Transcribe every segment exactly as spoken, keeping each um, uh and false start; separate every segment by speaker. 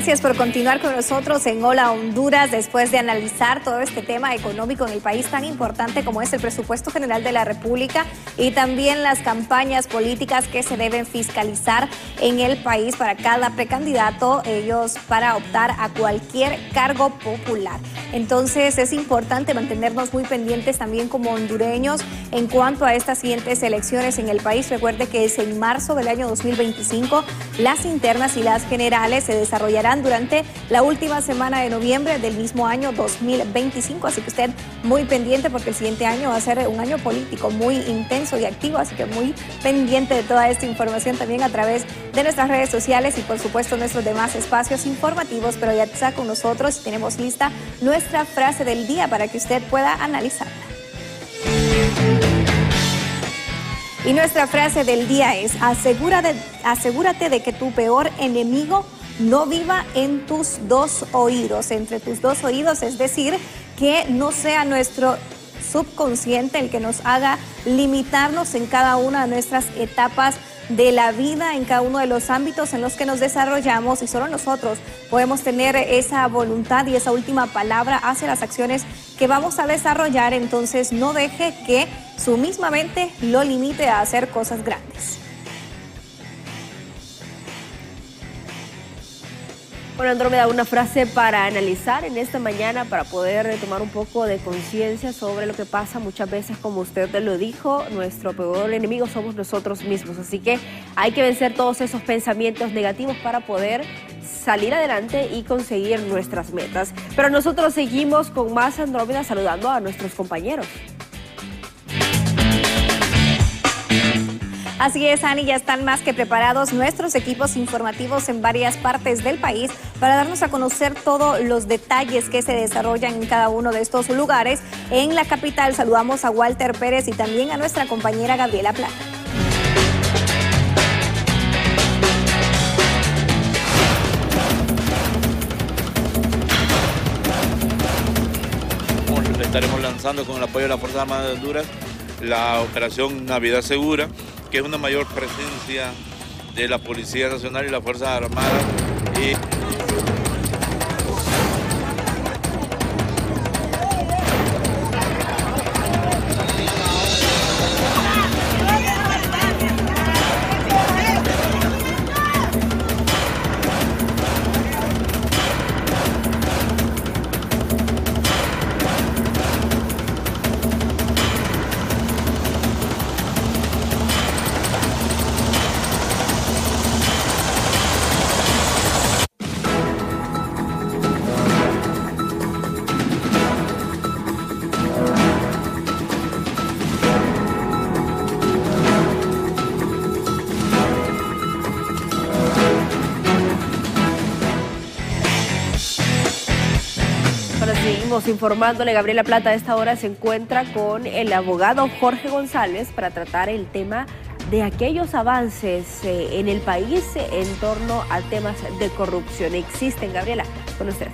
Speaker 1: Gracias por continuar con nosotros en Hola Honduras después de analizar todo este tema económico en el país tan importante como es el presupuesto general de la República y también las campañas políticas que se deben fiscalizar en el país para cada precandidato, ellos para optar a cualquier cargo popular. Entonces es importante mantenernos muy pendientes también como hondureños en cuanto a estas siguientes elecciones en el país. Recuerde que es en marzo del año dos mil veinticinco, las internas y las generales se desarrollarán durante la última semana de noviembre del mismo año dos mil veinticinco, así que usted muy pendiente porque el siguiente año va a ser un año político muy intenso y activo, así que muy pendiente de toda esta información también a través de nuestras redes sociales y por supuesto nuestros demás espacios informativos, pero ya está con nosotros y tenemos lista nuestra frase del día para que usted pueda analizarla. Y nuestra frase del día es: asegúrate, asegúrate de que tu peor enemigo no viva en tus dos oídos, entre tus dos oídos, es decir, que no sea nuestro subconsciente el que nos haga limitarnos en cada una de nuestras etapas de la vida, en cada uno de los ámbitos en los que nos desarrollamos, y solo nosotros podemos tener esa voluntad y esa última palabra hacia las acciones que vamos a desarrollar. Entonces no deje que su misma mente lo limite a hacer cosas grandes.
Speaker 2: Bueno, Andrómeda, una frase para analizar en esta mañana, para poder tomar un poco de conciencia sobre lo que pasa muchas veces, como usted lo dijo, nuestro peor enemigo somos nosotros mismos, así que hay que vencer todos esos pensamientos negativos para poder salir adelante y conseguir nuestras metas. Pero nosotros seguimos con más, Andrómeda, saludando a nuestros compañeros.
Speaker 1: Así es, Ani, ya están más que preparados nuestros equipos informativos en varias partes del país para darnos a conocer todos los detalles que se desarrollan en cada uno de estos lugares. En la capital saludamos a Walter Pérez y también a nuestra compañera Gabriela Plata.
Speaker 3: Estaremos lanzando con el apoyo de la Fuerza Armada de Honduras la operación Navidad Segura, que es una mayor presencia de la Policía Nacional y la Fuerza Armada. Y
Speaker 2: Seguimos informándole. Gabriela Plata a esta hora se encuentra con el abogado Jorge González para tratar el tema de aquellos avances eh, en el país eh, en torno a temas de corrupción. ¿Existen, Gabriela? Con usted.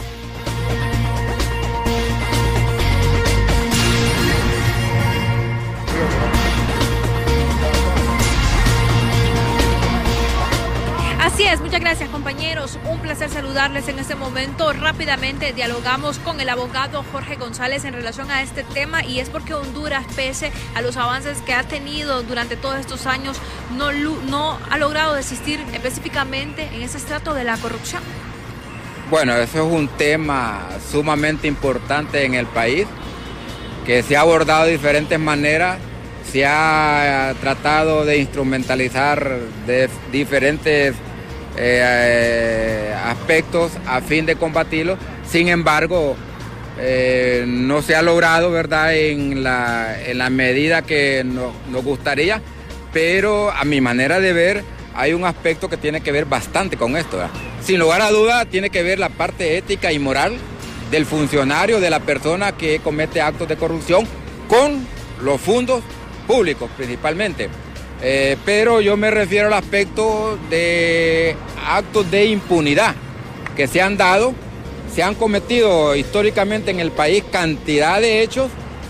Speaker 4: Así es, muchas gracias, compañeros, un placer saludarles en este momento. Rápidamente dialogamos con el abogado Jorge González en relación a este tema, y es porque Honduras, pese a los avances que ha tenido durante todos estos años, no, no ha logrado desistir específicamente en ese estrato de la corrupción.
Speaker 5: Bueno, eso es un tema sumamente importante en el país, que se ha abordado de diferentes maneras, se ha tratado de instrumentalizar de diferentes Eh, eh, aspectos a fin de combatirlo. Sin embargo, eh, no se ha logrado, ¿verdad?, en la, en la medida que no, nos gustaría, pero a mi manera de ver hay un aspecto que tiene que ver bastante con esto, ¿verdad? Sin lugar a duda tiene que ver la parte ética y moral del funcionario, de la persona que comete actos de corrupción con los fondos públicos principalmente. Eh, pero yo me refiero al aspecto de actos de impunidad que se han dado, se han cometido históricamente en el país cantidad de hechos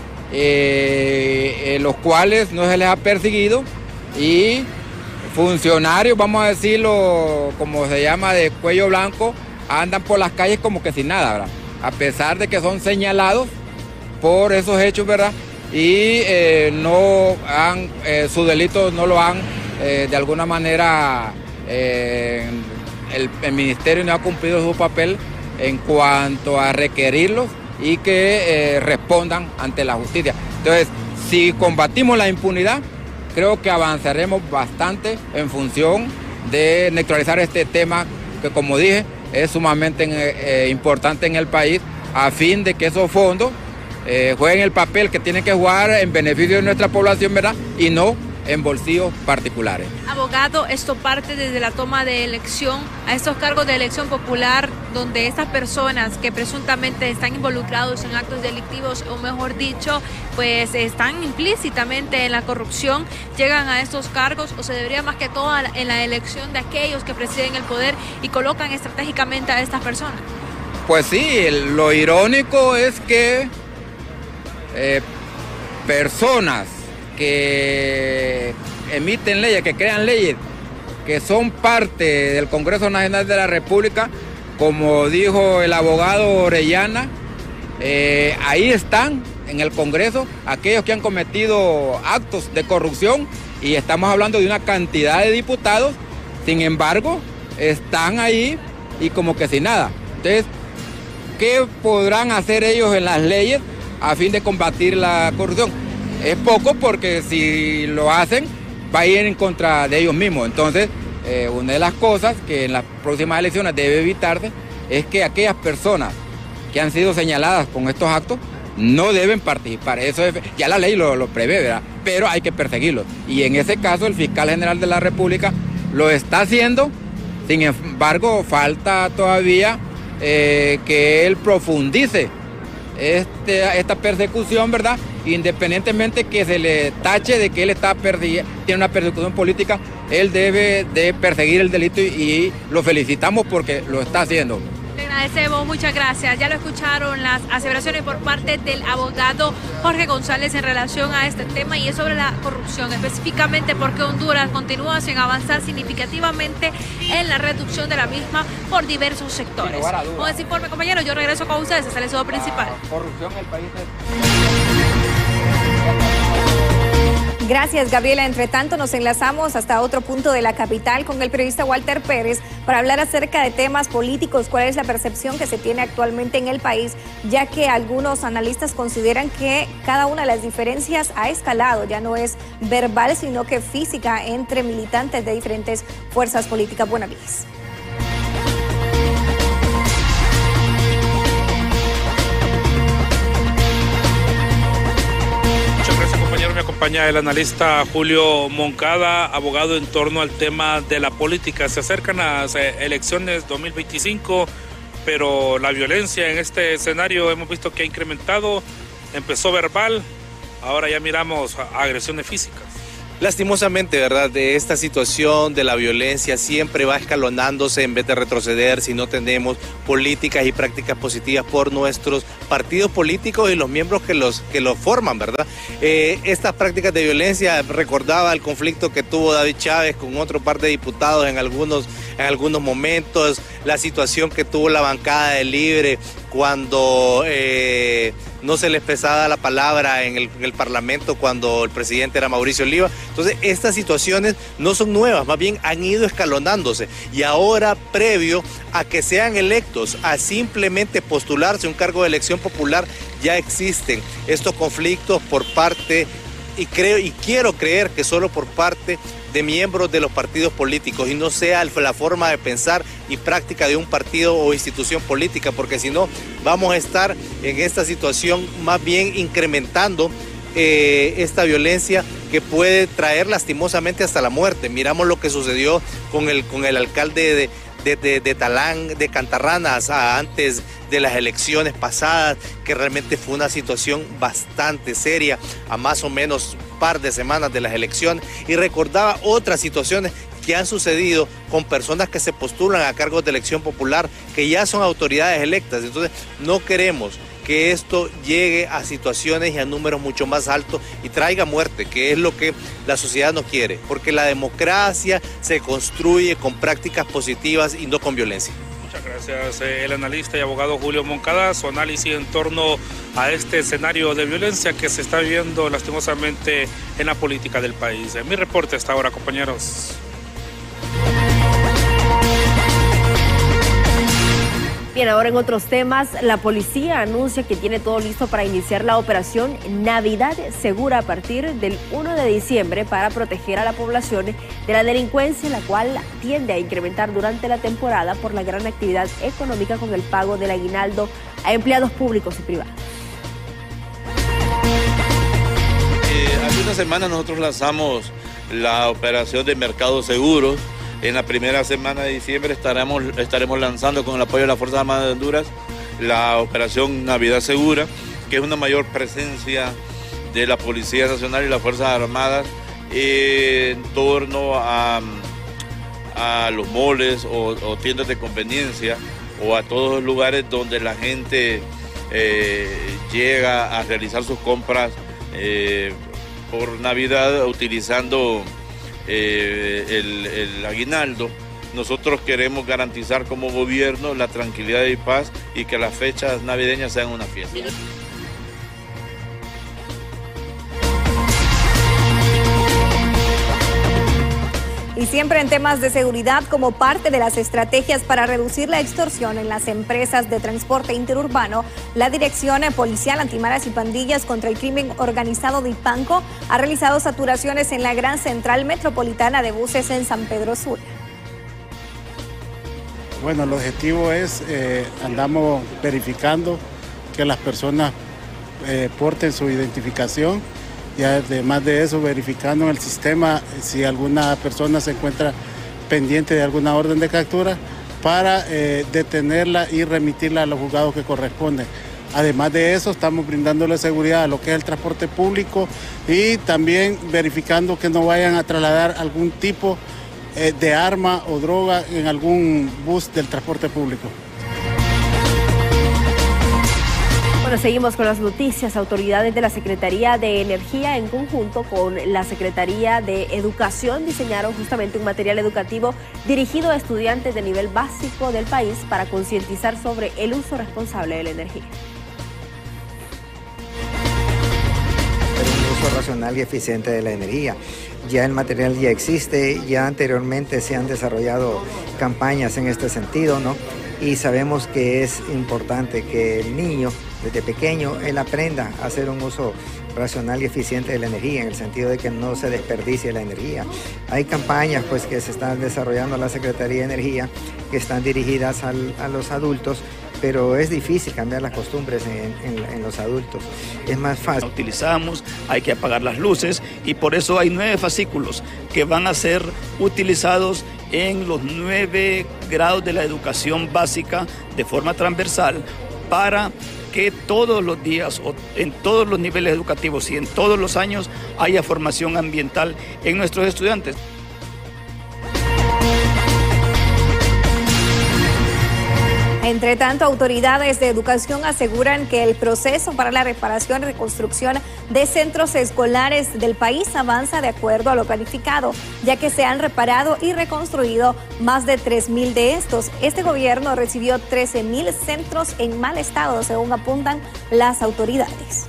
Speaker 5: eh, en los cuales no se les ha perseguido, y funcionarios, vamos a decirlo como se llama, de cuello blanco, andan por las calles como que sin nada, ¿verdad? A pesar de que son señalados por esos hechos, ¿verdad? Y eh, no han, eh, su delito no lo han eh, de alguna manera, eh, el, el ministerio no ha cumplido su papel en cuanto a requerirlos y que eh, respondan ante la justicia. Entonces, si combatimos la impunidad, creo que avanzaremos bastante en función de neutralizar este tema que, como dije, es sumamente eh, importante en el país, a fin de que esos fondos eh, jueguen el papel que tienen que jugar en beneficio de nuestra población, ¿verdad? Y no en bolsillos particulares.
Speaker 4: Abogado, esto parte desde la toma de elección a estos cargos de elección popular, donde estas personas que presuntamente están involucrados en actos delictivos, o mejor dicho, pues están implícitamente en la corrupción, llegan a estos cargos, o se debería más que todo en la elección de aquellos que presiden el poder y colocan estratégicamente a estas personas.
Speaker 5: Pues sí, lo irónico es que eh, personas que emiten leyes, que crean leyes, que son parte del Congreso Nacional de la República, como dijo el abogado Orellana, eh, ahí están en el Congreso aquellos que han cometido actos de corrupción, y estamos hablando de una cantidad de diputados, sin embargo, están ahí y como que sin nada. Entonces, ¿qué podrán hacer ellos en las leyes a fin de combatir la corrupción? Es poco, porque si lo hacen va a ir en contra de ellos mismos. Entonces, eh, una de las cosas que en las próximas elecciones debe evitarse es que aquellas personas que han sido señaladas con estos actos no deben participar. Eso es, ya la ley lo, lo prevé, ¿verdad? Pero hay que perseguirlos. Y en ese caso el fiscal general de la República lo está haciendo. Sin embargo, falta todavía eh, que él profundice este, esta persecución, ¿verdad? Independientemente que se le tache de que él está tiene una persecución política, él debe de perseguir el delito, y, y lo felicitamos porque lo está haciendo.
Speaker 4: Le agradecemos, muchas gracias. Ya lo escucharon las aseveraciones por parte del abogado Jorge González en relación a este tema, y es sobre la corrupción, específicamente porque Honduras continúa sin avanzar significativamente en la reducción de la misma por diversos sectores. Con ese informe, compañeros, yo regreso con ustedes hasta el estudio principal.
Speaker 5: La corrupción en el país es...
Speaker 1: Gracias, Gabriela. Entre tanto, nos enlazamos hasta otro punto de la capital con el periodista Walter Pérez para hablar acerca de temas políticos. ¿Cuál es la percepción que se tiene actualmente en el país? Ya que algunos analistas consideran que cada una de las diferencias ha escalado, ya no es verbal, sino que física, entre militantes de diferentes fuerzas políticas. Buenos días.
Speaker 6: Me acompaña el analista Julio Moncada, abogado en torno al tema de la política. Se acercan las elecciones dos mil veinticinco, pero la violencia en este escenario hemos visto que ha incrementado. Empezó verbal, ahora ya miramos agresiones físicas.
Speaker 7: Lastimosamente, ¿verdad? De esta situación de la violencia siempre va escalonándose en vez de retroceder si no tenemos políticas y prácticas positivas por nuestros partidos políticos y los miembros que los, que los forman, ¿verdad? Eh, estas prácticas de violencia, recordaba el conflicto que tuvo David Chávez con otro par de diputados en algunos, en algunos momentos, la situación que tuvo la bancada de Libre cuando eh, no se les pesaba la palabra en el, en el Parlamento cuando el presidente era Mauricio Oliva. Entonces, estas situaciones no son nuevas, más bien han ido escalonándose. Y ahora, previo a que sean electos, a simplemente postularse un cargo de elección popular, ya existen estos conflictos por parte, y creo y quiero creer que solo por parte de miembros de los partidos políticos, y no sea la forma de pensar y práctica de un partido o institución política, porque si no vamos a estar en esta situación más bien incrementando eh, esta violencia que puede traer lastimosamente hasta la muerte. Miramos lo que sucedió con el, con el alcalde de, de, de, de Talán, de Cantarranas, antes de las elecciones pasadas, que realmente fue una situación bastante seria, a más o menos un par de semanas de las elecciones, y recordaba otras situaciones que han sucedido con personas que se postulan a cargos de elección popular, que ya son autoridades electas. Entonces, no queremos que esto llegue a situaciones y a números mucho más altos y traiga muerte, que es lo que la sociedad no quiere, porque la democracia se construye con prácticas positivas y no con violencia.
Speaker 6: Muchas gracias. El analista y abogado Julio Moncada, su análisis en torno a este escenario de violencia que se está viviendo lastimosamente en la política del país. Mi reporte hasta ahora, compañeros.
Speaker 2: Bien, ahora en otros temas, la policía anuncia que tiene todo listo para iniciar la operación Navidad Segura a partir del primero de diciembre para proteger a la población de la delincuencia, la cual tiende a incrementar durante la temporada por la gran actividad económica con el pago del aguinaldo a empleados públicos y privados.
Speaker 3: Eh, hace una semana nosotros lanzamos la operación de Mercado Seguro. En la primera semana de diciembre estaremos, estaremos lanzando con el apoyo de las Fuerzas Armadas de Honduras la operación Navidad Segura, que es una mayor presencia de la Policía Nacional y las Fuerzas Armadas en torno a, a los moles o, o tiendas de conveniencia o a todos los lugares donde la gente eh, llega a realizar sus compras eh, por Navidad utilizando Eh, el, el aguinaldo. Nosotros queremos garantizar como gobierno la tranquilidad y paz y que las fechas navideñas sean una fiesta.
Speaker 1: Y siempre en temas de seguridad, como parte de las estrategias para reducir la extorsión en las empresas de transporte interurbano, la Dirección Policial Antimaras y Pandillas contra el Crimen Organizado de IPANCO ha realizado saturaciones en la Gran Central Metropolitana de Buses en San Pedro Sula.
Speaker 8: Bueno, el objetivo es, eh, andamos verificando que las personas eh, porten su identificación. Y además de eso, verificando en el sistema si alguna persona se encuentra pendiente de alguna orden de captura para eh, detenerla y remitirla a los juzgados que corresponden. Además de eso, estamos brindándole seguridad a lo que es el transporte público y también verificando que no vayan a trasladar algún tipo eh, de arma o droga en algún bus del transporte público.
Speaker 2: Bueno, seguimos con las noticias. Autoridades de la Secretaría de Energía en conjunto con la Secretaría de Educación diseñaron justamente un material educativo dirigido a estudiantes de nivel básico del país para concientizar sobre el uso responsable de la energía.
Speaker 9: Un uso racional y eficiente de la energía. Ya el material ya existe, ya anteriormente se han desarrollado campañas en este sentido, ¿no? Y sabemos que es importante que el niño, desde pequeño, él aprenda a hacer un uso racional y eficiente de la energía, en el sentido de que no se desperdicie la energía. Hay campañas pues, que se están desarrollando en la Secretaría de Energía, que están dirigidas al, a los adultos, pero es difícil cambiar las costumbres en, en, en los adultos. Es más fácil.
Speaker 10: Utilizamos, hay que apagar las luces y por eso hay nueve fascículos que van a ser utilizados en los nueve grados de la educación básica de forma transversal para que todos los días, o en todos los niveles educativos y en todos los años haya formación ambiental en nuestros estudiantes.
Speaker 1: Entre tanto, autoridades de educación aseguran que el proceso para la reparación y reconstrucción de centros escolares del país avanza de acuerdo a lo planificado, ya que se han reparado y reconstruido más de tres mil de estos. Este gobierno recibió trece mil centros en mal estado, según apuntan las autoridades.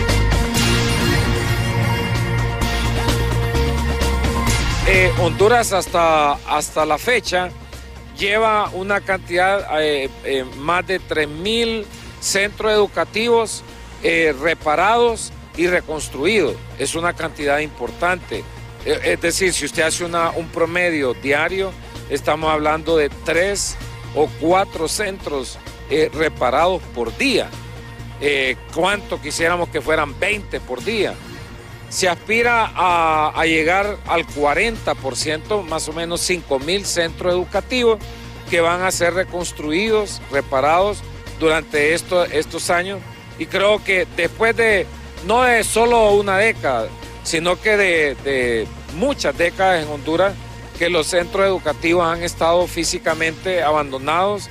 Speaker 11: Eh, Honduras hasta, hasta la fecha lleva una cantidad, eh, eh, más de tres mil centros educativos eh, reparados y reconstruidos. Es una cantidad importante. Eh, es decir, si usted hace una, un promedio diario, estamos hablando de tres o cuatro centros eh, reparados por día. Eh, ¿Cuánto quisiéramos que fueran veinte por día? Se aspira a, a llegar al cuarenta por ciento, más o menos cinco mil centros educativos que van a ser reconstruidos, reparados durante esto, estos años. Y creo que después de, no de solo una década, sino que de, de muchas décadas en Honduras, que los centros educativos han estado físicamente abandonados.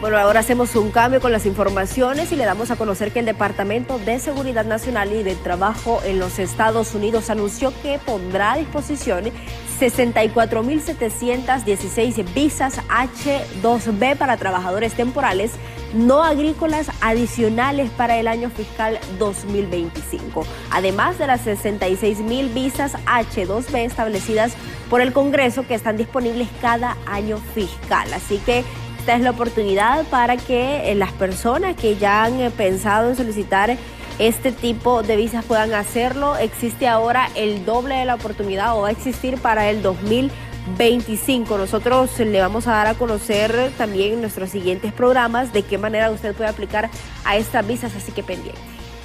Speaker 2: Bueno, ahora hacemos un cambio con las informaciones y le damos a conocer que el Departamento de Seguridad Nacional y de Trabajo en los Estados Unidos anunció que pondrá a disposición sesenta y cuatro mil setecientas dieciséis visas H dos B para trabajadores temporales no agrícolas adicionales para el año fiscal dos mil veinticinco, además de las sesenta y seis mil visas H dos B establecidas por el Congreso que están disponibles cada año fiscal. Así que esta es la oportunidad para que las personas que ya han pensado en solicitar este tipo de visas puedan hacerlo. Existe ahora el doble de la oportunidad, o va a existir para el dos mil veinticinco. Nosotros le vamos a dar a conocer también en nuestros siguientes programas de qué manera usted puede aplicar a estas visas, así que pendiente.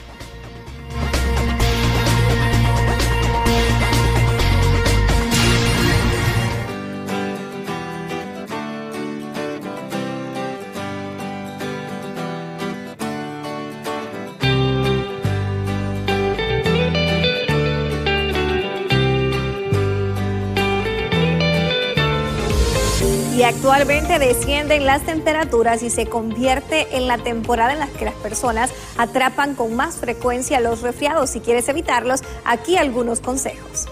Speaker 1: Y actualmente descienden las temperaturas y se convierte en la temporada en la que las personas atrapan con más frecuencia los resfriados. Si quieres evitarlos, aquí algunos consejos.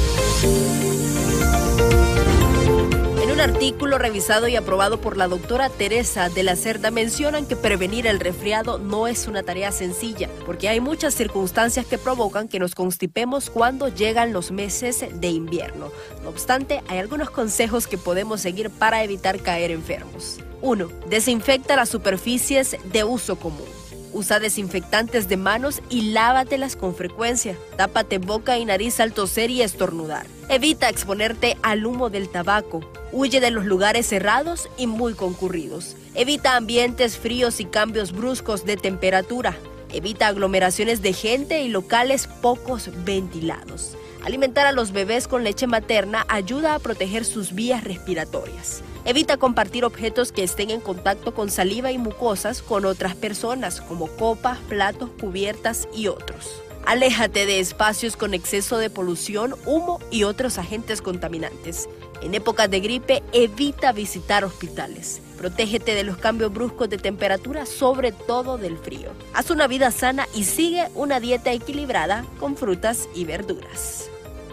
Speaker 12: En un artículo revisado y aprobado por la doctora Teresa de la Cerda mencionan que prevenir el resfriado no es una tarea sencilla, porque hay muchas circunstancias que provocan que nos constipemos cuando llegan los meses de invierno. No obstante, hay algunos consejos que podemos seguir para evitar caer enfermos. uno. Desinfecta las superficies de uso común. Usa desinfectantes de manos y lávatelas con frecuencia. Tápate boca y nariz al toser y estornudar. Evita exponerte al humo del tabaco. Huye de los lugares cerrados y muy concurridos. Evita ambientes fríos y cambios bruscos de temperatura. Evita aglomeraciones de gente y locales pocos ventilados. Alimentar a los bebés con leche materna ayuda a proteger sus vías respiratorias. Evita compartir objetos que estén en contacto con saliva y mucosas con otras personas, como copas, platos, cubiertas y otros. Aléjate de espacios con exceso de polución, humo y otros agentes contaminantes. En épocas de gripe, evita visitar hospitales. Protégete de los cambios bruscos de temperatura, sobre todo del frío. Haz una vida sana y sigue una dieta equilibrada con frutas y verduras.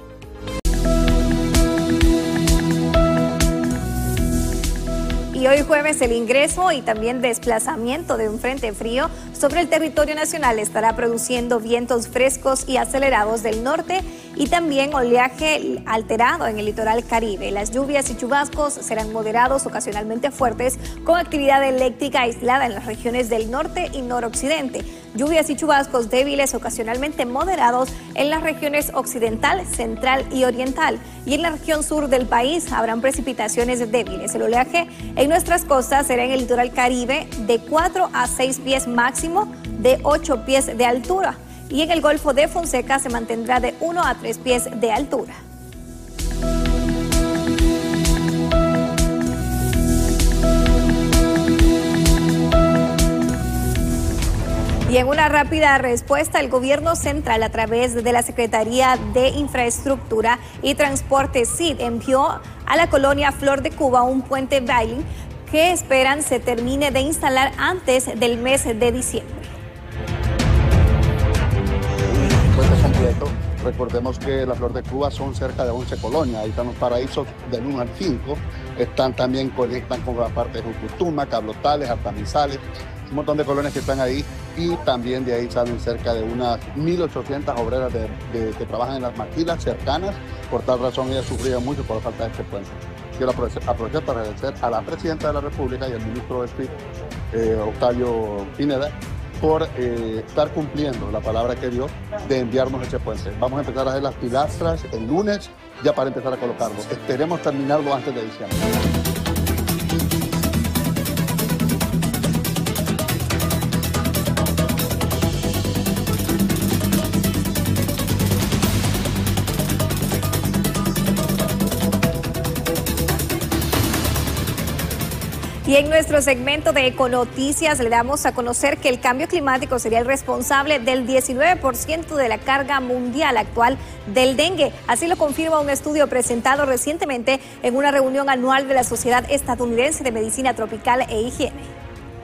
Speaker 1: Y hoy jueves el ingreso y también desplazamiento de un frente frío sobre el territorio nacional estará produciendo vientos frescos y acelerados del norte y también oleaje alterado en el litoral Caribe. Las lluvias y chubascos serán moderados, ocasionalmente fuertes, con actividad eléctrica aislada en las regiones del norte y noroccidente. Lluvias y chubascos débiles, ocasionalmente moderados en las regiones occidental, central y oriental. Y en la región sur del país habrán precipitaciones débiles. El oleaje en nuestras costas será en el litoral Caribe de cuatro a seis pies máximo, de ocho pies de altura. Y en el Golfo de Fonseca se mantendrá de uno a tres pies de altura. Y en una rápida respuesta, el gobierno central, a través de la Secretaría de Infraestructura y Transporte S I D, envió a la colonia Flor de Cuba un puente bailing que esperan se termine de instalar antes del mes de diciembre.
Speaker 13: Puente completo. Recordemos que la Flor de Cuba son cerca de once colonias. Ahí están los paraísos del uno al cinco. Están también, conectan con la parte de Jucutuma, Cablotales, Artamizales. Un montón de colonias que están ahí, y también de ahí salen cerca de unas mil ochocientas obreras de, de, que trabajan en las maquilas cercanas. Por tal razón ellas sufrían mucho por la falta de este puente. Quiero aprovechar para agradecer a la Presidenta de la República y al Ministro de S I D, eh, Octavio Pineda, por eh, estar cumpliendo la palabra que dio de enviarnos ese puente. Vamos a empezar a hacer las pilastras el lunes ya para empezar a colocarlo. Esperemos terminarlo antes de diciembre.
Speaker 1: Y en nuestro segmento de Econoticias le damos a conocer que el cambio climático sería el responsable del diecinueve por ciento de la carga mundial actual del dengue. Así lo confirma un estudio presentado recientemente en una reunión anual de la Sociedad Estadounidense de Medicina Tropical e Higiene.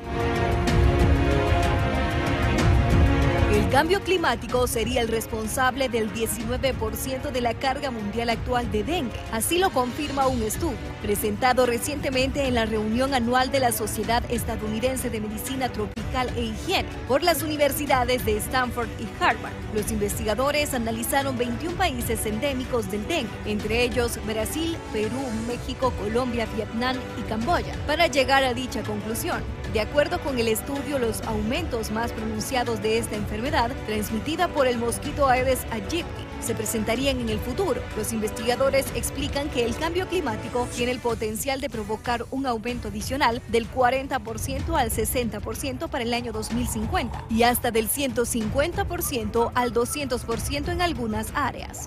Speaker 14: cambio climático sería el responsable del diecinueve por ciento de la carga mundial actual de dengue. Así lo confirma un estudio presentado recientemente en la reunión anual de la Sociedad Estadounidense de Medicina Tropical e Higiene por las universidades de Stanford y Harvard. Los investigadores analizaron veintiún países endémicos del dengue, entre ellos Brasil, Perú, México, Colombia, Vietnam y Camboya, para llegar a dicha conclusión. De acuerdo con el estudio, los aumentos más pronunciados de esta enfermedad, transmitida por el mosquito Aedes aegypti, se presentarían en el futuro. Los investigadores explican que el cambio climático tiene el potencial de provocar un aumento adicional del cuarenta por ciento al sesenta por ciento para el año dos mil cincuenta y hasta del ciento cincuenta por ciento al doscientos por ciento en algunas áreas.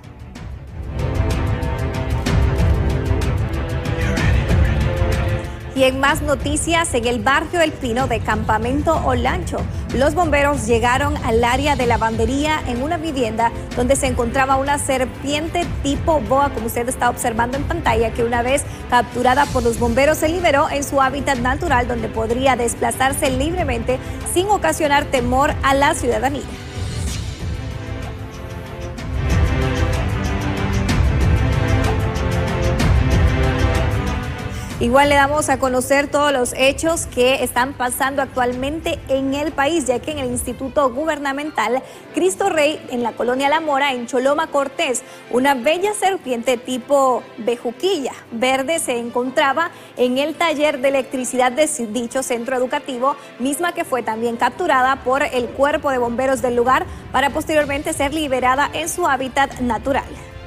Speaker 1: Y en más noticias, en el barrio El Pino de Campamento Olancho, los bomberos llegaron al área de lavandería en una vivienda donde se encontraba una serpiente tipo boa, como usted está observando en pantalla, que una vez capturada por los bomberos se liberó en su hábitat natural, donde podría desplazarse libremente sin ocasionar temor a la ciudadanía. Igual le damos a conocer todos los hechos que están pasando actualmente en el país, ya que en el Instituto Gubernamental Cristo Rey, en la colonia La Mora, en Choloma Cortés, una bella serpiente tipo bejuquilla verde se encontraba en el taller de electricidad de dicho centro educativo, misma que fue también capturada por el cuerpo de bomberos del lugar para posteriormente ser liberada en su hábitat natural.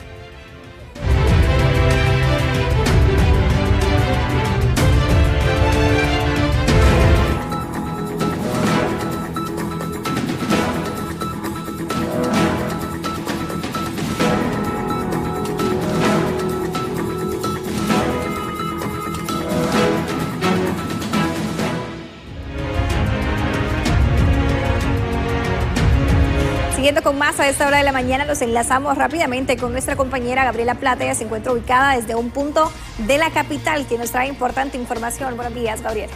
Speaker 1: Siguiendo con más a esta hora de la mañana, los enlazamos rápidamente con nuestra compañera Gabriela Plata. Ella se encuentra ubicada desde un punto de la capital que nos trae importante información. Buenos días, Gabriela.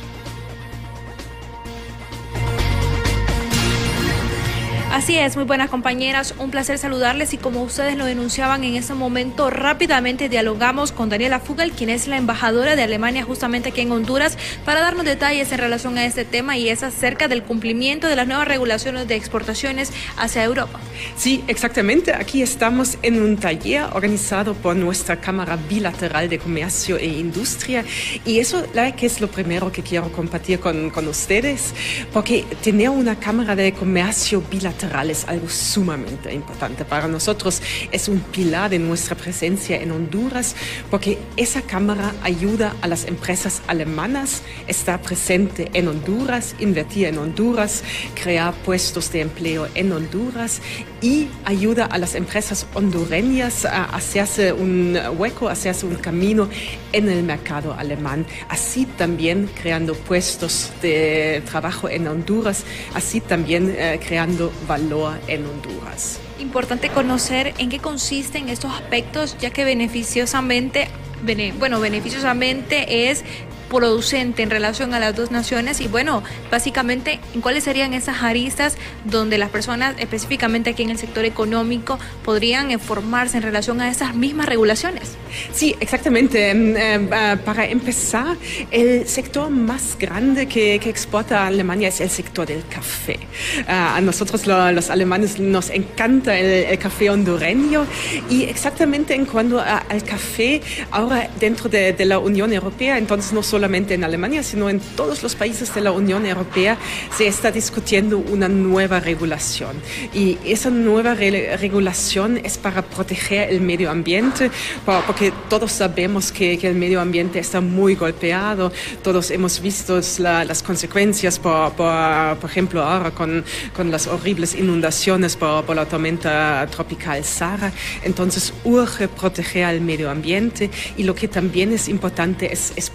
Speaker 4: Así es, muy buenas compañeras, un placer saludarles y como ustedes lo denunciaban en este momento, rápidamente dialogamos con Daniela Fugel, quien es la embajadora de Alemania justamente aquí en Honduras, para darnos detalles en relación a este tema y es acerca del cumplimiento de las nuevas regulaciones de exportaciones hacia Europa.
Speaker 15: Sí, exactamente, aquí estamos en un taller organizado por nuestra Cámara Bilateral de Comercio e Industria y eso la verdad que es lo primero que quiero compartir con, con ustedes, porque tener una Cámara de Comercio Bilateral es algo sumamente importante para nosotros, es un pilar de nuestra presencia en Honduras, porque esa cámara ayuda a las empresas alemanas, está presente en Honduras, invertir en Honduras, crear puestos de empleo en Honduras y ayuda a las empresas hondureñas a hacerse un hueco, a hacerse un camino en el mercado alemán, así también creando puestos de trabajo en Honduras, así también eh, creando valor en Honduras.
Speaker 4: Importante conocer en qué consisten estos aspectos, ya que beneficiosamente, bene, bueno, beneficiosamente es producente en relación a las dos naciones y bueno, básicamente, ¿en cuáles serían esas aristas donde las personas, específicamente aquí en el sector económico, podrían formarse en relación a esas mismas regulaciones?
Speaker 15: Sí, exactamente. Eh, para empezar, el sector más grande que, que exporta a Alemania es el sector del café. Uh, a nosotros lo, los alemanes nos encanta el, el café hondureño y exactamente en cuanto a, al café, ahora dentro de, de la Unión Europea, entonces no solamente en Alemania, sino en todos los países de la Unión Europea se está discutiendo una nueva regulación. Y esa nueva re regulación es para proteger el medio ambiente, porque todos sabemos que, que el medio ambiente está muy golpeado, todos hemos visto la, las consecuencias, por, por, por ejemplo, ahora con, con las horribles inundaciones por, por la tormenta tropical Sara. Entonces urge proteger al medio ambiente y lo que también es importante es, es proteger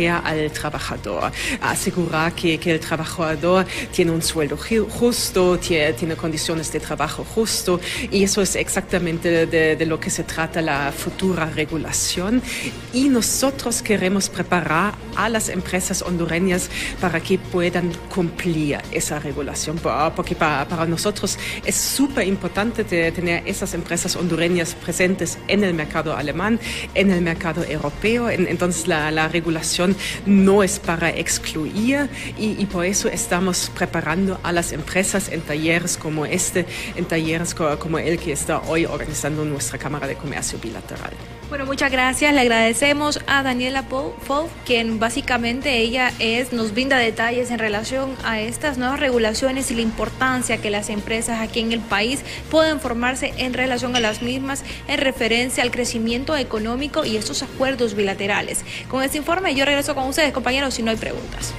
Speaker 15: proteger al trabajador, asegurar que, que el trabajador tiene un sueldo justo, tiene, tiene condiciones de trabajo justo, y eso es exactamente de, de lo que se trata la futura regulación. Y nosotros queremos preparar a las empresas hondureñas para que puedan cumplir esa regulación, porque para, para nosotros es súper importante de tener esas empresas hondureñas presentes en el mercado alemán, en el mercado europeo. Entonces la, la regulación no es para excluir, y, y por eso estamos preparando a las empresas en talleres como este, en talleres como el que está hoy organizando nuestra Cámara de Comercio Bilateral.
Speaker 4: Bueno, muchas gracias. Le agradecemos a Daniela Pfoff, quien básicamente ella es, nos brinda detalles en relación a estas nuevas regulaciones y la importancia que las empresas aquí en el país pueden formarse en relación a las mismas en referencia al crecimiento económico y estos acuerdos bilaterales. Con este informe yo regreso con ustedes, compañeros, si no hay preguntas.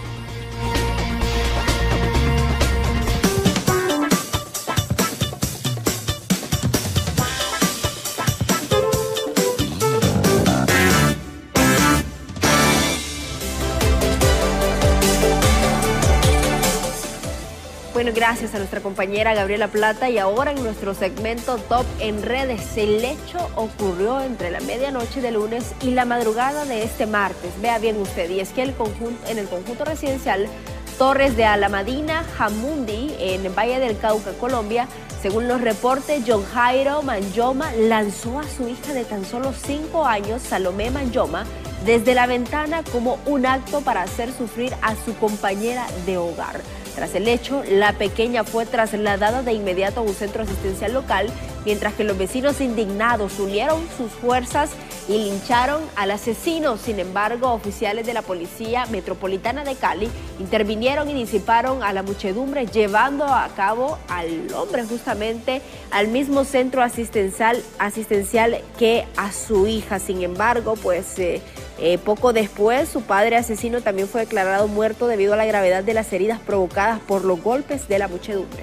Speaker 2: Bueno, gracias a nuestra compañera Gabriela Plata. Y ahora en nuestro segmento Top en Redes, el hecho ocurrió entre la medianoche de lunes y la madrugada de este martes. Vea bien usted, y es que el conjunto, en el conjunto residencial Torres de Alamadina, Jamundi, en Valle del Cauca, Colombia, según los reportes, John Jairo Manyoma lanzó a su hija de tan solo cinco años, Salomé Manyoma, desde la ventana como un acto para hacer sufrir a su compañera de hogar. Tras el hecho, la pequeña fue trasladada de inmediato a un centro asistencial local, mientras que los vecinos indignados unieron sus fuerzas y lincharon al asesino. Sin embargo, oficiales de la Policía Metropolitana de Cali intervinieron y disiparon a la muchedumbre, llevando a cabo al hombre justamente al mismo centro asistencial, asistencial que a su hija. Sin embargo, pues eh, eh, poco después, su padre asesino también fue declarado muerto debido a la gravedad de las heridas provocadas por los golpes de la muchedumbre.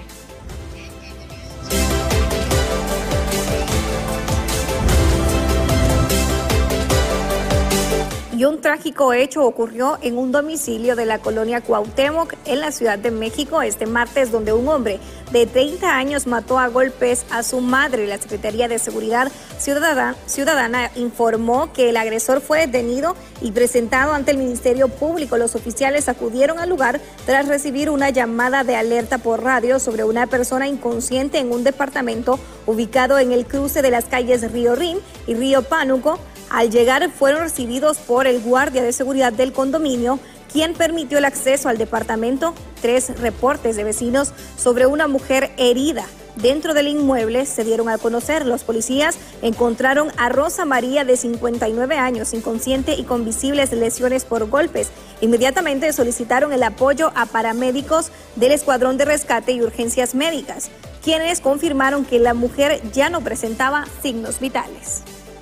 Speaker 1: Y un trágico hecho ocurrió en un domicilio de la colonia Cuauhtémoc en la Ciudad de México este martes, donde un hombre de treinta años mató a golpes a su madre. La Secretaría de Seguridad Ciudadana, Ciudadana informó que el agresor fue detenido y presentado ante el Ministerio Público. Los oficiales acudieron al lugar tras recibir una llamada de alerta por radio sobre una persona inconsciente en un departamento ubicado en el cruce de las calles Río Rin y Río Pánuco. Al llegar fueron recibidos por el guardia de seguridad del condominio, quien permitió el acceso al departamento. Tres reportes de vecinos sobre una mujer herida dentro del inmueble se dieron a conocer. Los policías encontraron a Rosa María, de cincuenta y nueve años, inconsciente y con visibles lesiones por golpes. Inmediatamente solicitaron el apoyo a paramédicos del Escuadrón de Rescate y Urgencias Médicas, quienes confirmaron que la mujer ya no presentaba signos vitales.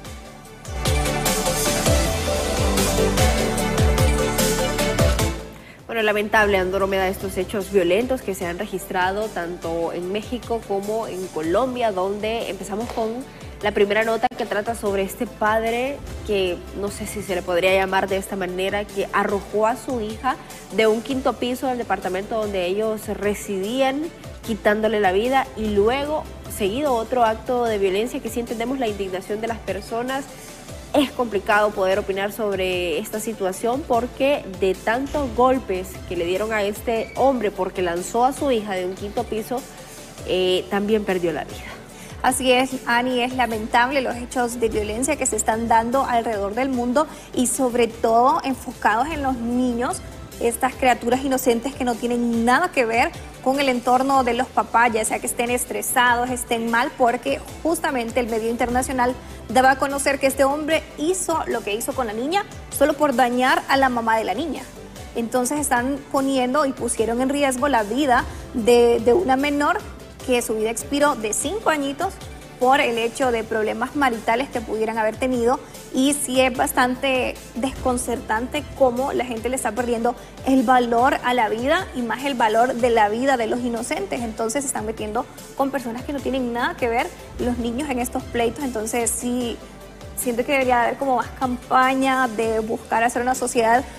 Speaker 2: Bueno, lamentable, Andrómeda, estos hechos violentos que se han registrado tanto en México como en Colombia, donde empezamos con la primera nota que trata sobre este padre que no sé si se le podría llamar de esta manera, que arrojó a su hija de un quinto piso del departamento donde ellos residían, quitándole la vida, y luego seguido otro acto de violencia que sí entendemos la indignación de las personas. Es complicado poder opinar sobre esta situación porque de tantos golpes que le dieron a este hombre porque lanzó a su hija de un quinto piso, eh, también perdió la vida.
Speaker 1: Así es, Ani, es lamentable los hechos de violencia que se están dando alrededor del mundo y sobre todo enfocados en los niños, estas criaturas inocentes que no tienen nada que ver con el entorno de los papás, ya sea que estén estresados, estén mal, porque justamente el medio internacional daba a conocer que este hombre hizo lo que hizo con la niña solo por dañar a la mamá de la niña. Entonces están poniendo y pusieron en riesgo la vida de, de una menor que su vida expiró de cinco añitos por el hecho de problemas maritales que pudieran haber tenido, y sí es bastante desconcertante cómo la gente le está perdiendo el valor a la vida y más el valor de la vida de los inocentes. Entonces se están metiendo con personas que no tienen nada que ver los niños en estos pleitos. Entonces sí siento que debería haber como más campaña de buscar hacer una sociedad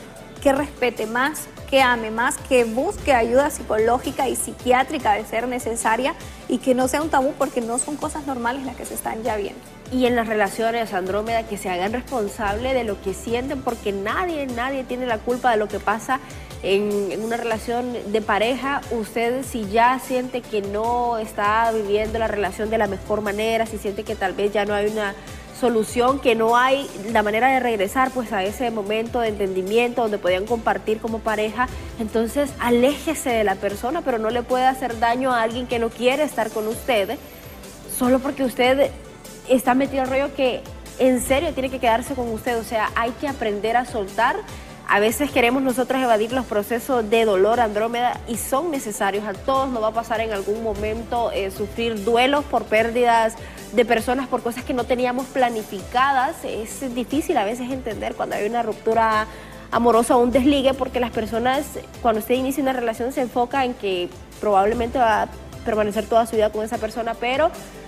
Speaker 1: que respete más, que ame más, que busque ayuda psicológica y psiquiátrica de ser necesaria y que no sea un tabú porque no son cosas normales las que se están ya viendo.
Speaker 2: Y en las relaciones, Andrómeda, que se hagan responsable de lo que sienten, porque nadie, nadie tiene la culpa de lo que pasa en, en una relación de pareja. Usted, si ya siente que no está viviendo la relación de la mejor manera, si siente que tal vez ya no hay una solución, que no hay la manera de regresar pues a ese momento de entendimiento donde podían compartir como pareja, entonces aléjese de la persona, pero no le puede hacer daño a alguien que no quiere estar con usted, solo porque usted está metido al rollo que en serio tiene que quedarse con usted. O sea, hay que aprender a soltar. A veces queremos nosotros evadir los procesos de dolor, Andrómeda, y son necesarios. A todos nos va a pasar en algún momento eh, sufrir duelos por pérdidas de personas, por cosas que no teníamos planificadas. Es difícil a veces entender cuando hay una ruptura amorosa o un desligue, porque las personas, cuando usted inicia una relación, se enfoca en que probablemente va a permanecer toda su vida con esa persona, pero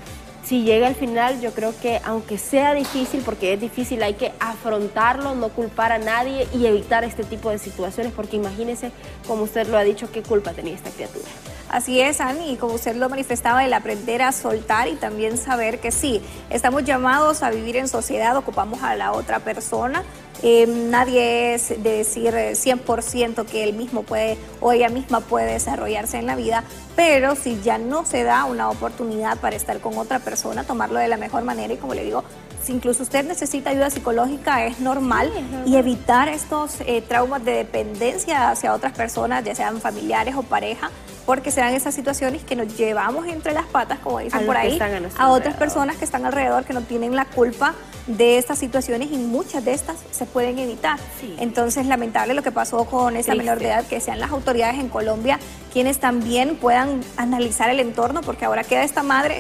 Speaker 2: si llega al final, yo creo que aunque sea difícil, porque es difícil, hay que afrontarlo, no culpar a nadie y evitar este tipo de situaciones, porque imagínese, como usted lo ha dicho, qué culpa tenía esta criatura.
Speaker 1: Así es, Ani, y como usted lo manifestaba, el aprender a soltar y también saber que sí, estamos llamados a vivir en sociedad, ocupamos a la otra persona. Eh, nadie es de decir cien por ciento que él mismo puede o ella misma puede desarrollarse en la vida, pero si ya no se da una oportunidad para estar con otra persona, tomarlo de la mejor manera y como le digo, si incluso usted necesita ayuda psicológica, es normal, sí, es normal. Y evitar estos eh, traumas de dependencia hacia otras personas, ya sean familiares o pareja, porque se dan esas situaciones que nos llevamos entre las patas, como dicen por ahí, a, a otras personas que están alrededor que no tienen la culpa de estas situaciones y muchas de estas se pueden evitar. Sí. Entonces, lamentable lo que pasó con esa menor de edad, que sean las autoridades en Colombia quienes también puedan analizar el entorno, porque ahora queda esta madre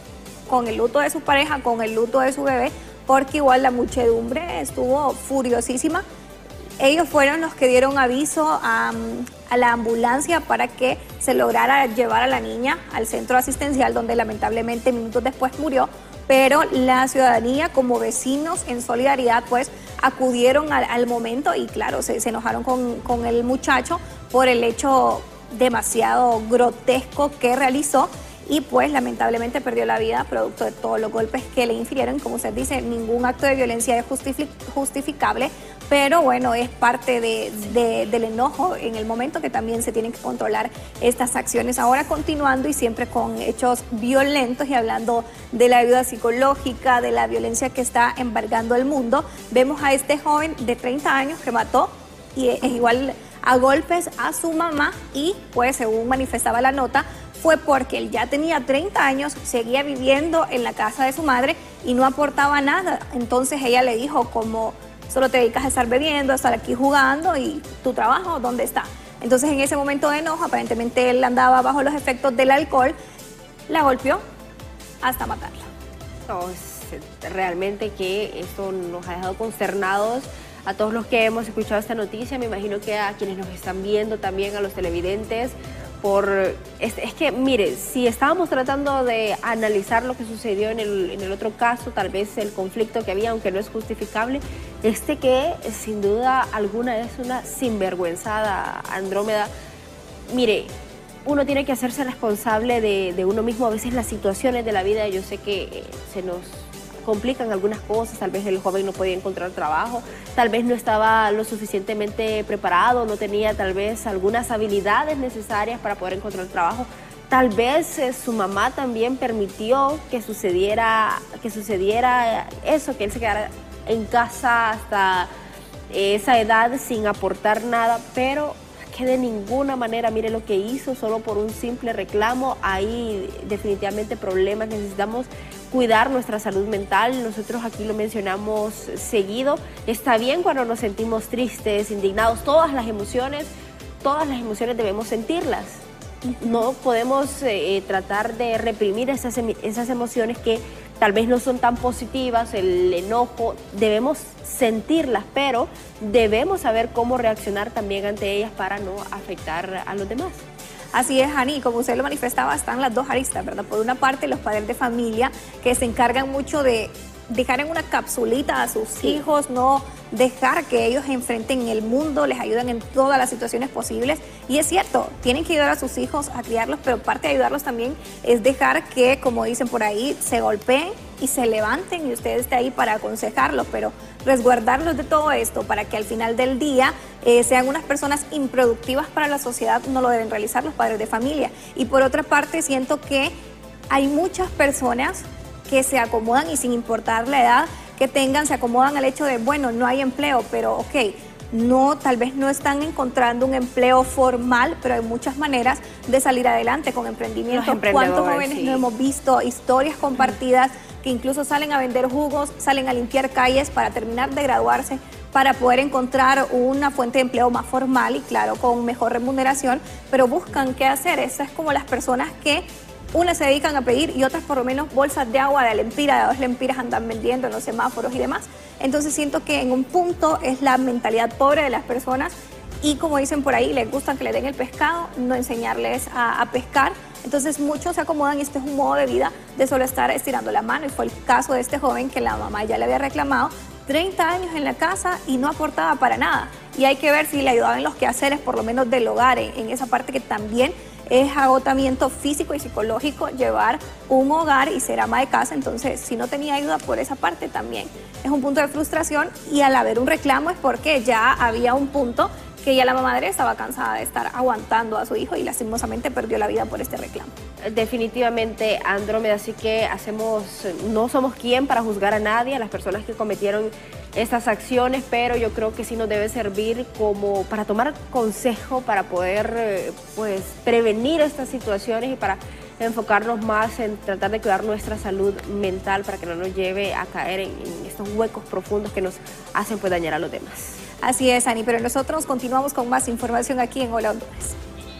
Speaker 1: con el luto de su pareja, con el luto de su bebé, porque igual la muchedumbre estuvo furiosísima. Ellos fueron los que dieron aviso a, a la ambulancia para que se lograra llevar a la niña al centro asistencial, donde lamentablemente minutos después murió, pero la ciudadanía como vecinos en solidaridad pues acudieron al, al momento y claro, se, se enojaron con, con el muchacho por el hecho demasiado grotesco que realizó y pues lamentablemente perdió la vida producto de todos los golpes que le infirieron. Como usted dice, ningún acto de violencia es justific justificable, pero bueno, es parte de, de, del enojo en el momento que también se tienen que controlar estas acciones. Ahora continuando y siempre con hechos violentos y hablando de la ayuda psicológica, de la violencia que está embargando el mundo, vemos a este joven de treinta años que mató y es igual a golpes a su mamá y pues según manifestaba la nota, fue porque él ya tenía treinta años, seguía viviendo en la casa de su madre y no aportaba nada. Entonces ella le dijo como, solo te dedicas a estar bebiendo, a estar aquí jugando y tu trabajo, ¿dónde está? Entonces en ese momento de enojo, aparentemente él andaba bajo los efectos del alcohol, la golpeó hasta matarla.
Speaker 2: No, es realmente que esto nos ha dejado consternados a todos los que hemos escuchado esta noticia, me imagino que a quienes nos están viendo también, a los televidentes, por es, es que mire, si estábamos tratando de analizar lo que sucedió en el, en el otro caso, tal vez el conflicto que había, aunque no es justificable, este que sin duda alguna es una sinvergüenzada, Andrómeda. Mire, uno tiene que hacerse responsable de, de uno mismo, a veces las situaciones de la vida, yo sé que eh, se nos complican algunas cosas, tal vez el joven no podía encontrar trabajo, tal vez no estaba lo suficientemente preparado, no tenía tal vez algunas habilidades necesarias para poder encontrar trabajo, tal vez eh, su mamá también permitió que sucediera, que sucediera eso, que él se quedara en casa hasta esa edad sin aportar nada, pero que de ninguna manera, mire lo que hizo, solo por un simple reclamo, hay definitivamente problemas, necesitamos cuidar nuestra salud mental, nosotros aquí lo mencionamos seguido, está bien cuando nos sentimos tristes, indignados, todas las emociones, todas las emociones debemos sentirlas, no podemos eh, tratar de reprimir esas, esas emociones que tal vez no son tan positivas, el enojo, debemos sentirlas, pero debemos saber cómo reaccionar también ante ellas para no afectar a los demás.
Speaker 1: Así es, Ani, como usted lo manifestaba, están las dos aristas, ¿verdad? Por una parte, los padres de familia que se encargan mucho de dejar en una capsulita a sus
Speaker 2: Sí.
Speaker 1: hijos, no dejar que ellos enfrenten el mundo, les ayuden en todas las situaciones posibles. Y es cierto, tienen que ayudar a sus hijos a criarlos, pero parte de ayudarlos también es dejar que, como dicen por ahí, se golpeen y se levanten y usted esté ahí para aconsejarlos, pero resguardarlos de todo esto para que al final del día eh, sean unas personas improductivas para la sociedad, no lo deben realizar los padres de familia. Y por otra parte, siento que hay muchas personas que se acomodan y sin importar la edad que tengan, se acomodan al hecho de, bueno, no hay empleo, pero ok, no, tal vez no están encontrando un empleo formal, pero hay muchas maneras de salir adelante con emprendimientos. ¿Cuántos jóvenes
Speaker 2: sí.
Speaker 1: no hemos visto historias compartidas que incluso salen a vender jugos, salen a limpiar calles para terminar de graduarse, para poder encontrar una fuente de empleo más formal y claro, con mejor remuneración, pero buscan qué hacer? Esas es como las personas que unas se dedican a pedir y otras por lo menos bolsas de agua de lempira, de dos lempiras andan vendiendo en los semáforos y demás. Entonces siento que en un punto es la mentalidad pobre de las personas y como dicen por ahí, les gusta que le den el pescado, no enseñarles a, a pescar. Entonces muchos se acomodan y este es un modo de vida de solo estar estirando la mano y fue el caso de este joven que la mamá ya le había reclamado treinta años en la casa y no aportaba para nada. Y hay que ver si le ayudaban los quehaceres, por lo menos del hogar, en, en esa parte que también es agotamiento físico y psicológico llevar un hogar y ser ama de casa. Entonces, si no tenía ayuda por esa parte también es un punto de frustración y al haber un reclamo es porque ya había un punto que ya la madre estaba cansada de estar aguantando a su hijo y lastimosamente perdió la vida por este reclamo.
Speaker 2: Definitivamente, Andrómeda, así que hacemos, no somos quien para juzgar a nadie, a las personas que cometieron estas acciones, pero yo creo que sí nos debe servir como para tomar consejo, para poder eh, pues prevenir estas situaciones y para enfocarnos más en tratar de cuidar nuestra salud mental para que no nos lleve a caer en, en estos huecos profundos que nos hacen pues dañar a los demás.
Speaker 1: Así es, Ani, pero nosotros continuamos con más información aquí en Hola Honduras.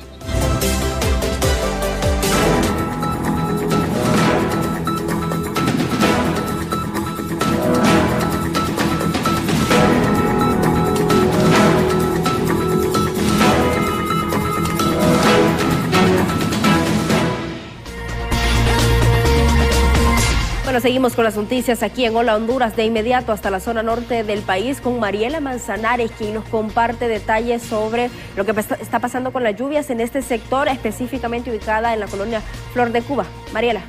Speaker 2: Bueno, seguimos con las noticias aquí en Hola Honduras, de inmediato hasta la zona norte del país con Mariela Manzanares, quien nos comparte detalles sobre lo que está pasando con las lluvias en este sector, específicamente ubicada en la colonia Flor de Cuba. Mariela.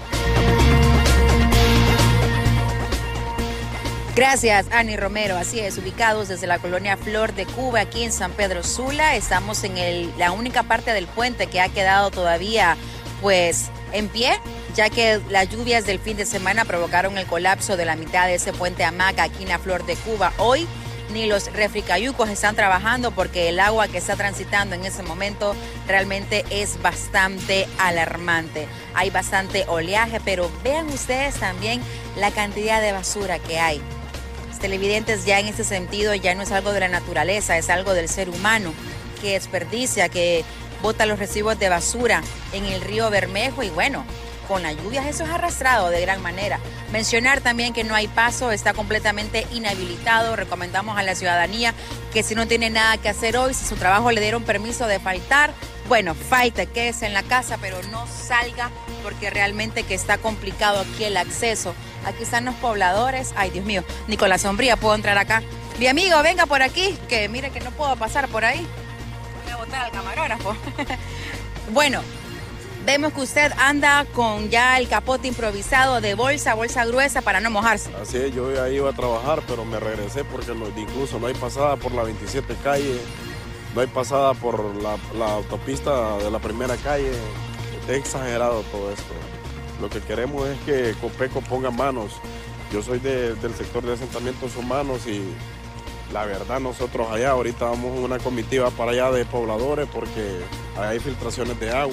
Speaker 16: Gracias, Ani Romero. Así es, ubicados desde la colonia Flor de Cuba, aquí en San Pedro Sula. Estamos en el, la única parte del puente que ha quedado todavía, pues, en pie, ya que las lluvias del fin de semana provocaron el colapso de la mitad de ese puente hamaca aquí en la Flor de Cuba. Hoy ni los refricayucos están trabajando porque el agua que está transitando en ese momento realmente es bastante alarmante. Hay bastante oleaje, pero vean ustedes también la cantidad de basura que hay. Televidentes, ya en ese sentido ya no es algo de la naturaleza, es algo del ser humano que desperdicia, que bota los residuos de basura en el río Bermejo y bueno, con las lluvias eso es arrastrado de gran manera. Mencionar también que no hay paso, está completamente inhabilitado. Recomendamos a la ciudadanía que si no tiene nada que hacer hoy, si su trabajo le dieron permiso de faltar, bueno, falte, quédese en la casa, pero no salga porque realmente que está complicado aquí el acceso. Aquí están los pobladores. Ay, Dios mío, ni con la sombría puedo entrar acá. Mi amigo, venga por aquí, que mire que no puedo pasar por ahí. Voy a botar al camarógrafo. Bueno, vemos que usted anda con ya el capote improvisado de bolsa, bolsa gruesa para no mojarse.
Speaker 17: Así es, yo ya iba a trabajar, pero me regresé porque no, incluso no hay pasada por la veintisiete calle, no hay pasada por la, la autopista de la primera calle. Está exagerado todo esto. Lo que queremos es que Copeco ponga manos. Yo soy de, del sector de asentamientos humanos y la verdad nosotros allá ahorita vamos en una comitiva para allá de pobladores porque hay filtraciones de agua.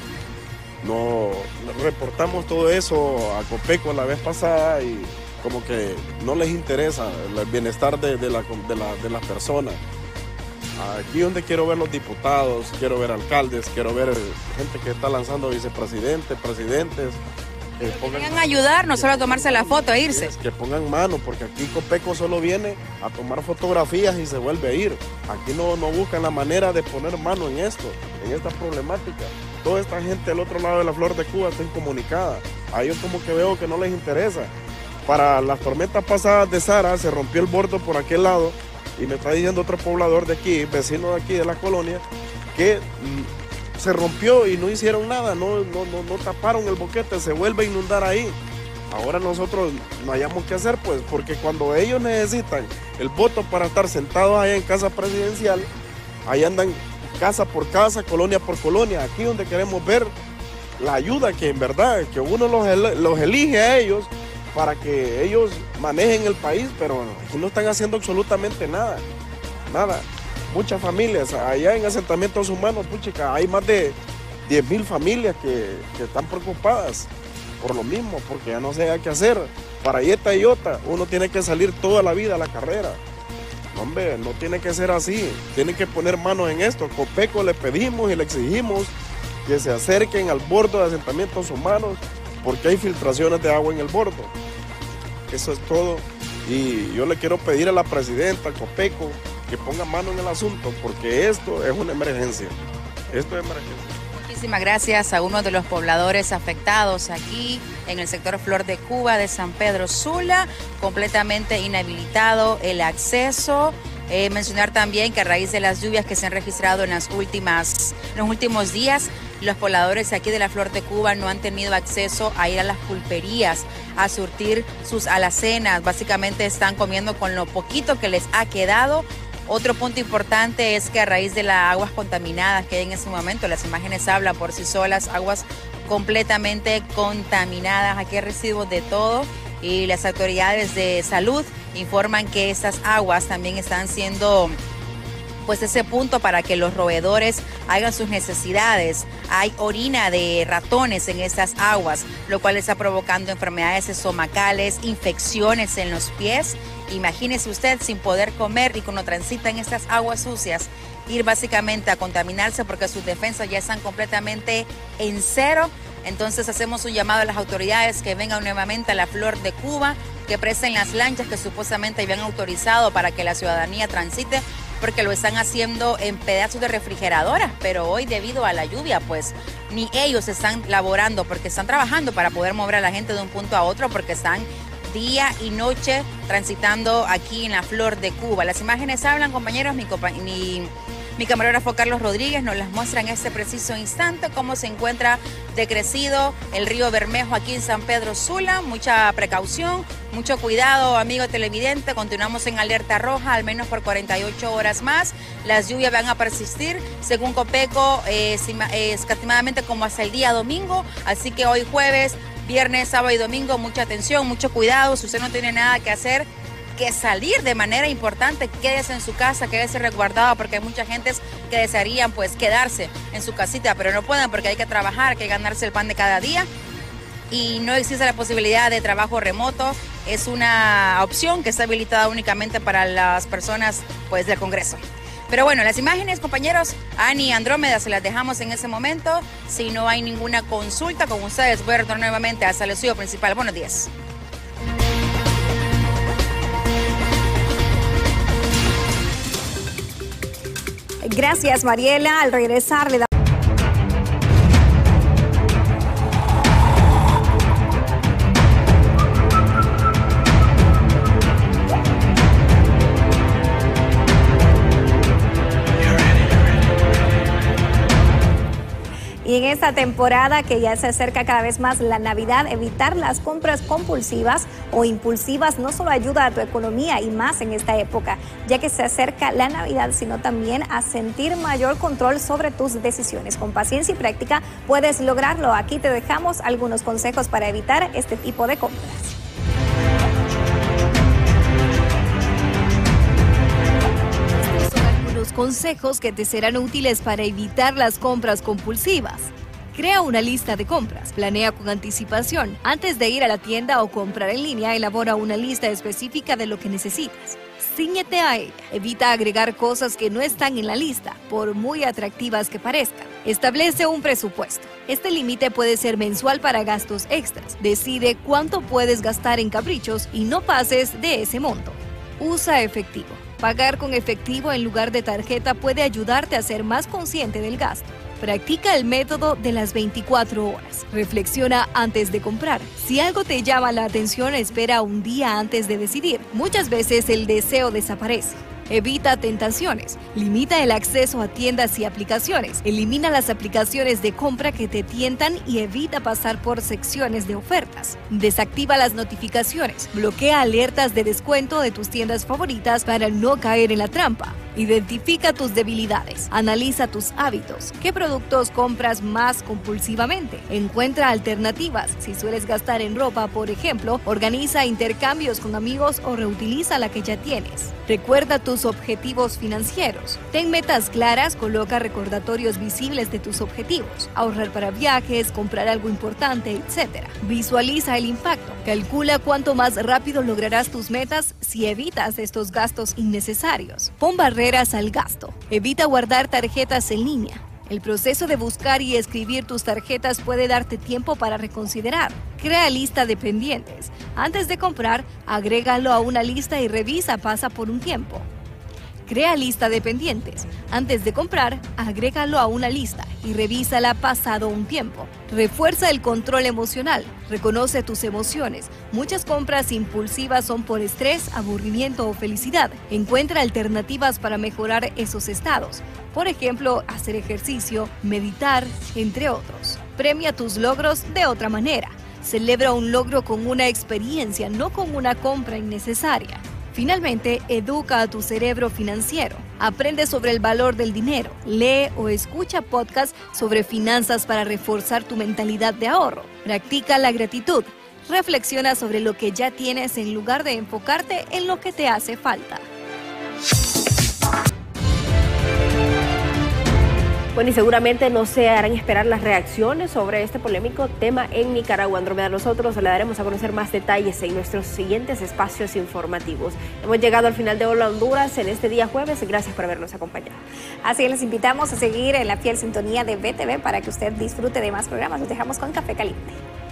Speaker 17: No reportamos todo eso a Copeco la vez pasada y como que no les interesa el bienestar de, de, la, de, la, de las personas. Aquí donde quiero ver los diputados, quiero ver alcaldes, quiero ver gente que está lanzando vicepresidentes, presidentes.
Speaker 16: Que pongan, vengan a ayudar, no solo a tomarse la foto e irse.
Speaker 17: Que pongan mano, porque aquí Copeco solo viene a tomar fotografías y se vuelve a ir. Aquí no, no buscan la manera de poner mano en esto, en esta problemática. Toda esta gente del otro lado de la Flor de Cuba está incomunicada. A ellos como que veo que no les interesa. para las tormentas pasadas de Sara se rompió el bordo por aquel lado y me está diciendo otro poblador de aquí, vecino de aquí de la colonia, que mm, se rompió y no hicieron nada, no, no, no, no taparon el boquete, se vuelve a inundar ahí. Ahora nosotros no hayamos que hacer, pues, porque cuando ellos necesitan el voto para estar sentados allá en casa presidencial, ahí andan casa por casa, colonia por colonia, aquí donde queremos ver la ayuda que en verdad, que uno los, los elige a ellos para que ellos manejen el país, pero aquí no están haciendo absolutamente nada, nada. Muchas familias, allá en asentamientos humanos, puchica, hay más de diez mil familias que, que están preocupadas por lo mismo, porque ya no sé qué hacer. Para Ieta y Iota, uno tiene que salir toda la vida a la carrera. No, hombre, no tiene que ser así, tiene que poner manos en esto. Copeco le pedimos y le exigimos que se acerquen al bordo de asentamientos humanos, porque hay filtraciones de agua en el bordo. Eso es todo. Y yo le quiero pedir a la presidenta, Copeco, que ponga mano en el asunto, porque esto es una emergencia. Esto es emergencia.
Speaker 16: Muchísimas gracias a uno de los pobladores afectados aquí en el sector Flor de Cuba de San Pedro Sula, completamente inhabilitado el acceso. Eh, mencionar también que a raíz de las lluvias que se han registrado en, las últimas, en los últimos días, los pobladores aquí de la Flor de Cuba no han tenido acceso a ir a las pulperías a surtir sus alacenas. Básicamente están comiendo con lo poquito que les ha quedado. Otro punto importante es que a raíz de las aguas contaminadas que hay en ese momento, las imágenes hablan por sí solas, aguas completamente contaminadas, aquí hay residuos de todo y las autoridades de salud informan que estas aguas también están siendo pues ese punto para que los roedores hagan sus necesidades. Hay orina de ratones en estas aguas, lo cual está provocando enfermedades estomacales, infecciones en los pies. Imagínese usted sin poder comer y cuando transita en estas aguas sucias, ir básicamente a contaminarse porque sus defensas ya están completamente en cero. Entonces hacemos un llamado a las autoridades que vengan nuevamente a la Flor de Cuba, que presten las lanchas que supuestamente habían autorizado para que la ciudadanía transite, porque lo están haciendo en pedazos de refrigeradoras, pero hoy debido a la lluvia, pues ni ellos están laborando porque están trabajando para poder mover a la gente de un punto a otro, porque están día y noche transitando aquí en la Flor de Cuba. Las imágenes hablan, compañeros, mi, compa mi, mi camarógrafo Carlos Rodríguez nos las muestra en este preciso instante, cómo se encuentra decrecido el río Bermejo aquí en San Pedro Sula. Mucha precaución, mucho cuidado, amigo televidente. Continuamos en alerta roja, al menos por cuarenta y ocho horas más. Las lluvias van a persistir, según Copeco, eh, escatimadamente como hasta el día domingo. Así que hoy jueves, viernes, sábado y domingo, mucha atención, mucho cuidado. Si usted no tiene nada que hacer, que salir de manera importante, quédese en su casa, quédese resguardado, porque hay mucha gente que desearían pues quedarse en su casita, pero no pueden porque hay que trabajar, hay que ganarse el pan de cada día y no existe la posibilidad de trabajo remoto. Es una opción que está habilitada únicamente para las personas pues del Congreso. Pero bueno, las imágenes, compañeros, Ani y Andrómeda, se las dejamos en ese momento. Si no hay ninguna consulta con ustedes, voy a retornar nuevamente hasta el estudio principal. Buenos días.
Speaker 1: Gracias, Mariela. Al regresar le damos... Y en esta temporada que ya se acerca cada vez más la Navidad, evitar las compras compulsivas o impulsivas no solo ayuda a tu economía y más en esta época, ya que se acerca la Navidad, sino también a sentir mayor control sobre tus decisiones. Con paciencia y práctica puedes lograrlo. Aquí te dejamos algunos consejos para evitar este tipo de compras.
Speaker 14: Consejos que te serán útiles para evitar las compras compulsivas. Crea una lista de compras, planea con anticipación. Antes de ir a la tienda o comprar en línea, elabora una lista específica de lo que necesitas. Cíñete a ella. Evita agregar cosas que no están en la lista, por muy atractivas que parezcan. Establece un presupuesto. Este límite puede ser mensual para gastos extras. Decide cuánto puedes gastar en caprichos y no pases de ese monto. Usa efectivo. Pagar con efectivo en lugar de tarjeta puede ayudarte a ser más consciente del gasto. Practica el método de las veinticuatro horas. Reflexiona antes de comprar. Si algo te llama la atención, espera un día antes de decidir. Muchas veces el deseo desaparece. Evita tentaciones. Limita el acceso a tiendas y aplicaciones. Elimina las aplicaciones de compra que te tientan y evita pasar por secciones de ofertas. Desactiva las notificaciones. Bloquea alertas de descuento de tus tiendas favoritas para no caer en la trampa. Identifica tus debilidades. Analiza tus hábitos. ¿Qué productos compras más compulsivamente? Encuentra alternativas. Si sueles gastar en ropa, por ejemplo, organiza intercambios con amigos o reutiliza la que ya tienes. Recuerda tus objetivos financieros. Ten metas claras, coloca recordatorios visibles de tus objetivos. Ahorrar para viajes, comprar algo importante, etcétera. Visualiza el impacto. Calcula cuánto más rápido lograrás tus metas si evitas estos gastos innecesarios. Pon barreras al gasto. Evita guardar tarjetas en línea. El proceso de buscar y escribir tus tarjetas puede darte tiempo para reconsiderar. Crea lista de pendientes. Antes de comprar, agrégalo a una lista y revisa, pasa por un tiempo. Crea lista de pendientes. Antes de comprar, agrégalo a una lista y revísala pasado un tiempo. Refuerza el control emocional. Reconoce tus emociones. Muchas compras impulsivas son por estrés, aburrimiento o felicidad. Encuentra alternativas para mejorar esos estados. Por ejemplo, hacer ejercicio, meditar, entre otros. Premia tus logros de otra manera. Celebra un logro con una experiencia, no con una compra innecesaria. Finalmente, educa a tu cerebro financiero. Aprende sobre el valor del dinero. Lee o escucha podcasts sobre finanzas para reforzar tu mentalidad de ahorro. Practica la gratitud. Reflexiona sobre lo que ya tienes en lugar de enfocarte en lo que te hace falta.
Speaker 2: Bueno, y seguramente no se harán esperar las reacciones sobre este polémico tema en Nicaragua. Andrómeda, nosotros le daremos a conocer más detalles en nuestros siguientes espacios informativos. Hemos llegado al final de Hola Honduras en este día jueves. Gracias por habernos acompañado.
Speaker 1: Así que les invitamos a seguir en la fiel sintonía de B T V para que usted disfrute de más programas. Los dejamos con Café Caliente.